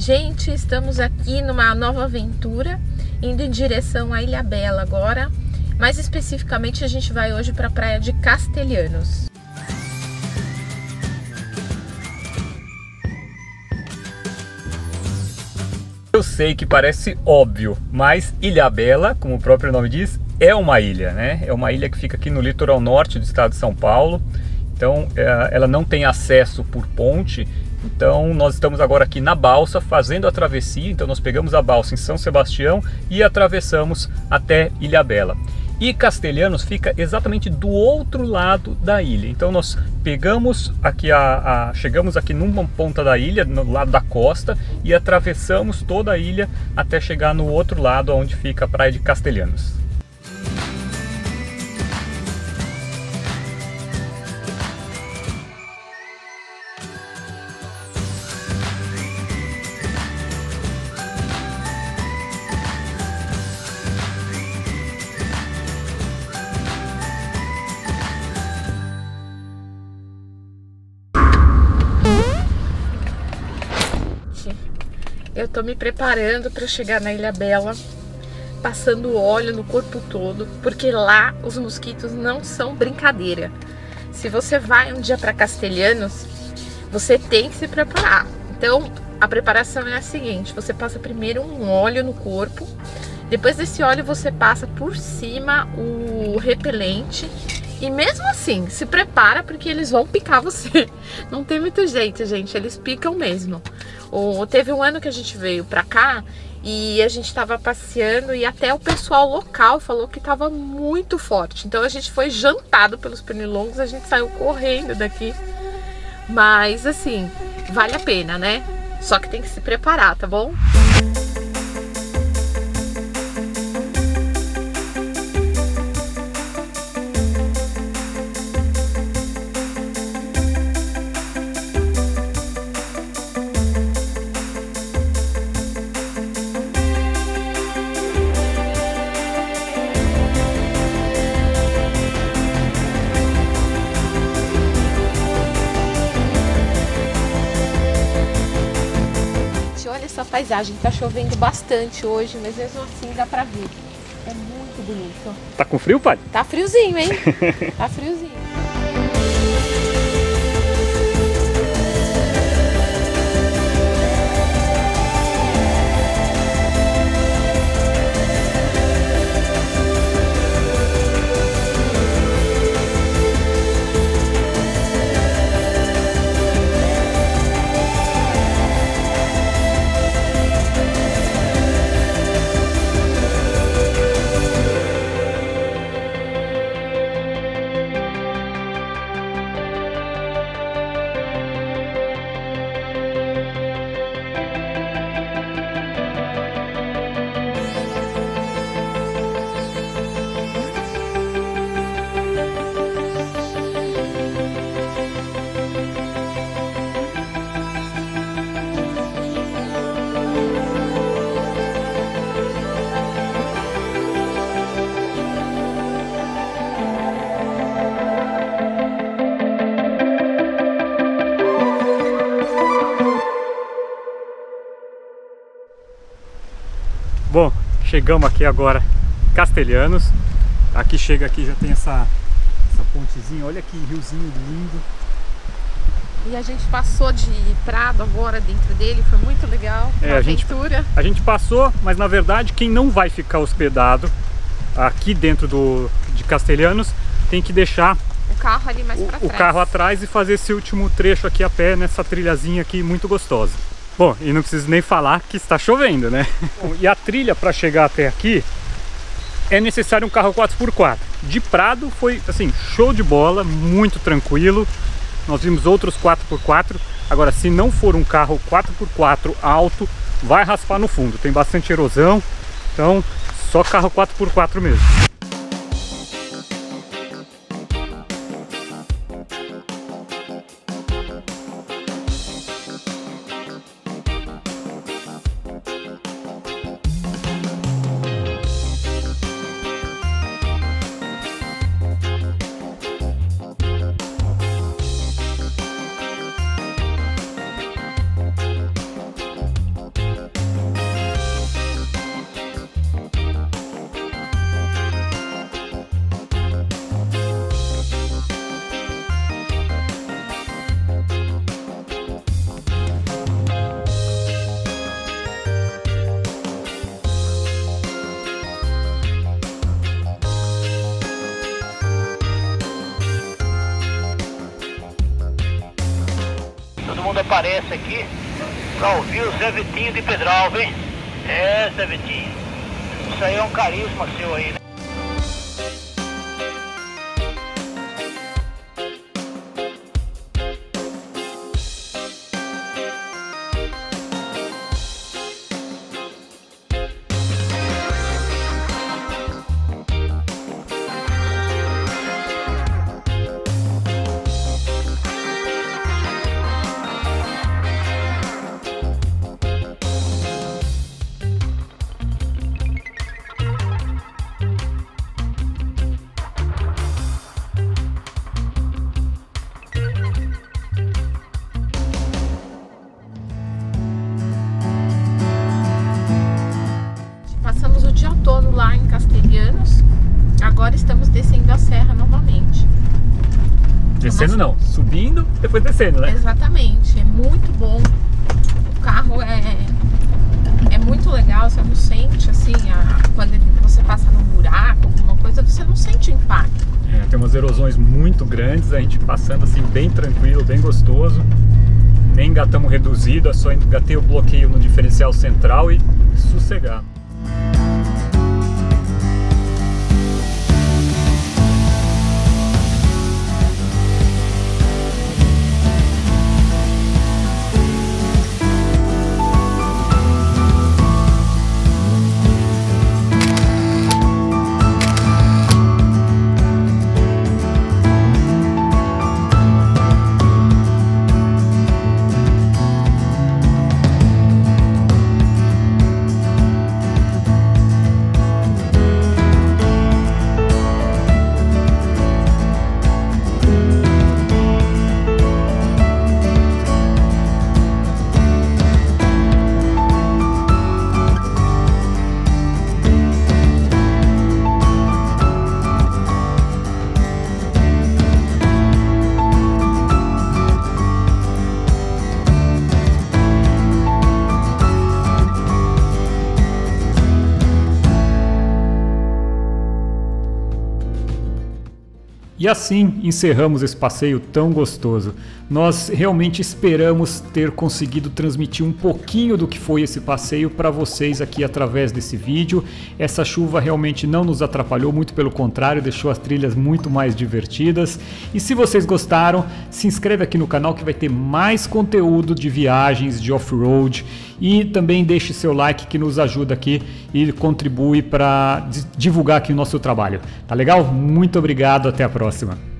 Gente, estamos aqui numa nova aventura, indo em direção à Ilhabela agora. Mais especificamente, a gente vai hoje para a praia de Castelhanos. Eu sei que parece óbvio, mas Ilhabela, como o próprio nome diz, é uma ilha, né? É uma ilha que fica aqui no litoral norte do estado de São Paulo. Então, ela não tem acesso por ponte. Então, nós estamos agora aqui na balsa fazendo a travessia. Então, nós pegamos a balsa em São Sebastião e atravessamos até Ilhabela. E Castelhanos fica exatamente do outro lado da ilha. Então nós pegamos aqui chegamos aqui numa ponta da ilha, no lado da costa, e atravessamos toda a ilha até chegar no outro lado, onde fica a praia de Castelhanos. Eu tô me preparando para chegar na Ilhabela, passando óleo no corpo todo, porque lá os mosquitos não são brincadeira. Se você vai um dia para Castelhanos, você tem que se preparar. Então, a preparação é a seguinte: você passa primeiro um óleo no corpo, depois desse óleo você passa por cima o repelente. E mesmo assim, se prepara porque eles vão picar você. Não tem muito jeito, gente, eles picam mesmo. Teve um ano que a gente veio pra cá e a gente tava passeando e até o pessoal local falou que tava muito forte. Então a gente foi jantado pelos pernilongos, a gente saiu correndo daqui. Mas assim, vale a pena, né? Só que tem que se preparar, tá bom? Olha essa paisagem, tá chovendo bastante hoje, mas mesmo assim dá pra ver. É muito bonito. Tá com frio, pai? Tá friozinho, hein? Tá friozinho. Bom, chegamos aqui agora, Castelhanos. Aqui chega aqui, já tem essa pontezinha, olha que riozinho lindo. E a gente passou de prado agora dentro dele, foi muito legal, uma aventura. A gente passou, mas na verdade quem não vai ficar hospedado aqui dentro de Castelhanos tem que deixar o carro ali mais para trás. O carro atrás e fazer esse último trecho aqui a pé, nessa trilhazinha aqui muito gostosa. Bom, e não preciso nem falar que está chovendo, né? Bom, e a trilha para chegar até aqui é necessário um carro 4x4. De Prado foi assim, show de bola, muito tranquilo. Nós vimos outros 4x4. Agora, se não for um carro 4x4 alto, vai raspar no fundo. Tem bastante erosão, então só carro 4x4 mesmo. aparece aqui pra ouvir o Zé Vitinho de Pedralva, hein? É, Zé Vitinho. Isso aí é um carisma seu aí, né? Passamos o dia todo lá em Castelhanos. Agora estamos descendo a serra novamente. Descendo não, subindo, depois descendo, né? Exatamente, é muito bom. O carro é muito legal, você não sente assim, quando você passa num buraco, alguma coisa, você não sente impacto. Tem umas erosões muito grandes, a gente passando assim bem tranquilo, bem gostoso. Nem engatamos reduzido, só engatei o bloqueio no diferencial central e sossegar. E assim encerramos esse passeio tão gostoso. Nós realmente esperamos ter conseguido transmitir um pouquinho do que foi esse passeio para vocês aqui através desse vídeo. Essa chuva realmente não nos atrapalhou, muito pelo contrário, deixou as trilhas muito mais divertidas. E se vocês gostaram, se inscreve aqui no canal que vai ter mais conteúdo de viagens, de off-road. E também deixe seu like que nos ajuda aqui e contribui para divulgar aqui o nosso trabalho. Tá legal? Muito obrigado, até a próxima.